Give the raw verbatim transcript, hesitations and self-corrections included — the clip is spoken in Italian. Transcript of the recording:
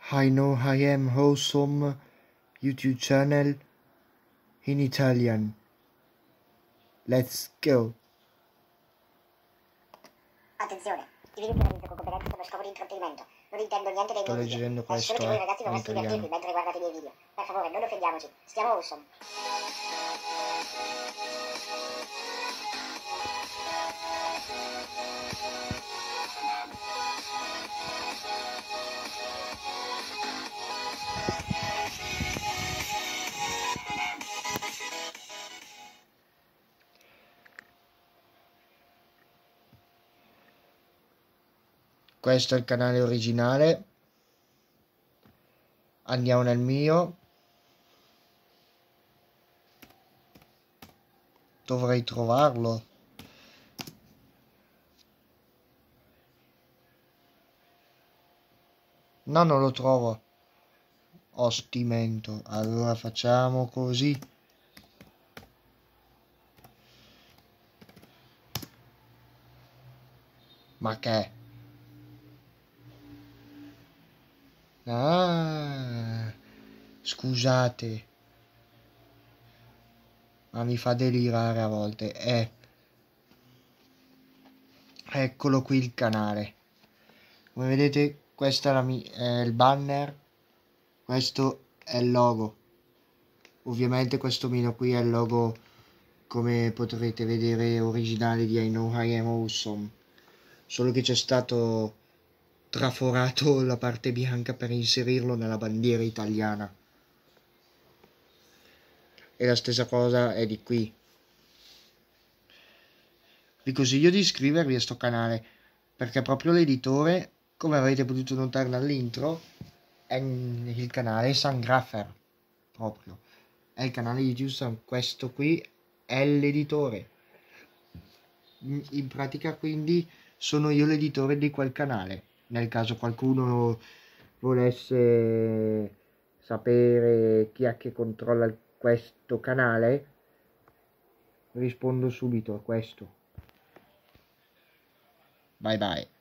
I know I am awesome YouTube channel in Italian. Let's go. Attenzione, i video che realizzo con competenza per scopo di intrattenimento. Non intendo niente dei Sto miei video. leggendo È solo questo, che voi eh, ragazzi in vorreste italiano. divertirvi mentre guardate i miei video. Per favore, non offendiamoci. Stiamo awesome. Questo è il canale originale. Andiamo nel mio. Dovrei trovarlo. No, non lo trovo. Ostimento. Allora facciamo così. Ma che? Ah, scusate. Ma mi fa delirare a volte. Eh. Eccolo qui il canale. Come vedete, questo è, la mi- è il banner. Questo è il logo. Ovviamente questo omino qui è il logo, come potrete vedere, originale di I Know I Am Awesome. Solo che c'è stato traforato la parte bianca per inserirlo nella bandiera italiana. E la stessa cosa è di qui. Vi consiglio di iscrivervi a sto canale, perché proprio l'editore, come avete potuto notare dall'intro, è il canale Sangraffer. Proprio. È il canale YouTube, questo qui è l'editore. In pratica quindi sono io l'editore di quel canale. Nel caso qualcuno volesse sapere chi è che controlla questo canale, rispondo subito a questo. Bye bye.